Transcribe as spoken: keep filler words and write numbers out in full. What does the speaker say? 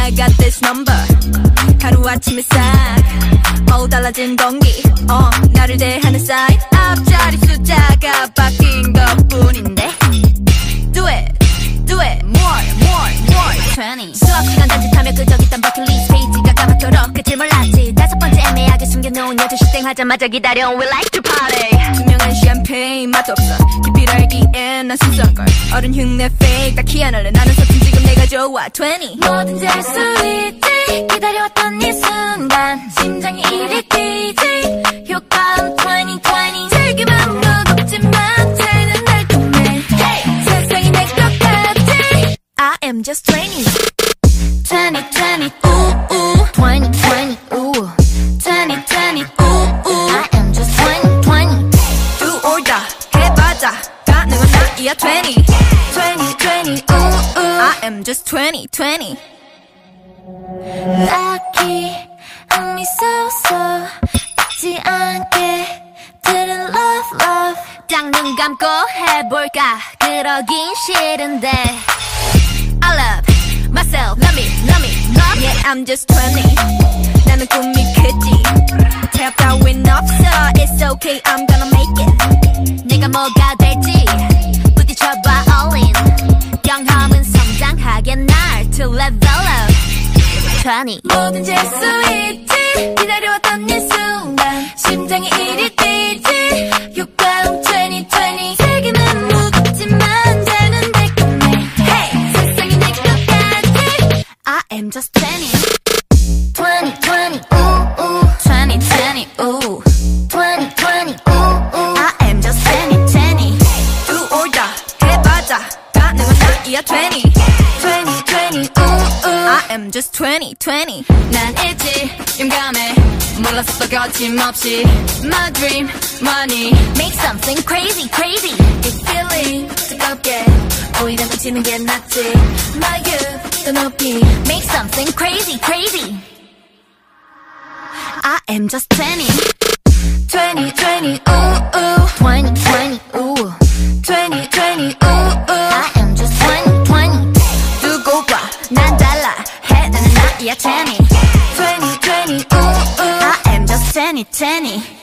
I got this number. 하루아침에 싹 어우 달라진 공기. 어 나를 대하는 사인 앞자리 숫자가 바뀐 것뿐인데. Do it, do it, more, more, more. twenty. 수업시간 단짓하며 그저 깃단 버킷리스트 페이지가 까맣도록 끝을 몰랐지. 다섯 번째 애매하게 숨겨놓은 여덟 시 땡 하자마자 기다려. We like to party. 투명한 샴페인 맛도 없어. 깊이를 알기엔 난 순수한걸. 어른 흉내 fake 다 키 안 할래. 나는 서툰 지금 내가 좋아. twenty. 뭐든지 할 수 있지. 기다려왔던 이 순간 심장이 이리 뛰지. 효과음 twenty twenty. 즐기면 무겁지만 쟤는 달콤해. Hey! 세상이 내 것 같지. I am just twenty. twenty twenty ooh ooh. twenty twenty ooh. twenty twenty ooh ooh. I am just twenty twenty. Do or die 해봐자 가능한 나이야 twenty. twenty twenty ooh ooh. I am just twenty twenty. 딱히 의미 쏘쏘 있지 않게 들은 love love. 딱 눈 감고 해볼까 그러긴 싫은데. I love myself, love me, love me, love me. Yeah, I'm just twenty. 나는 꿈이 크지. 태엽 따윈 없어. It's okay, I'm gonna make it. 내가 뭐가 될지 부딪혀봐 all in. 경험은 성장하게 날 to level up. twenty. 뭐든지 할 수 있지. 기다려왔던 이 순간 심장이 이리 뛰지. 효과음 twenty twenty. 세계는 무겁지만 쟤는 달콤해. Hey! 세상이 내 것 같지. I am just twenty. twenty twenty ooh ooh. twenty twenty ooh. twenty twenty ooh ooh. I am just twenty twenty. Do or die 해봐자 가능한 나이야 twenty. twenty twenty ooh ooh. I am just twenty twenty. 난 있지 용감해 몰랐어 거침없이. My dream money. Make something crazy crazy. It's feeling 뜨겁게 오히려 미치는 게 낫지. My youth 더 높이. Make something crazy crazy. I am just twenty. twenty twenty ooh ooh. twenty twenty ooh. twenty twenty ooh ooh. I am just twenty twenty. 두고 봐 난 달라 해내는 나이야 twenty. twenty twenty ooh ooh. I am just twenty twenty.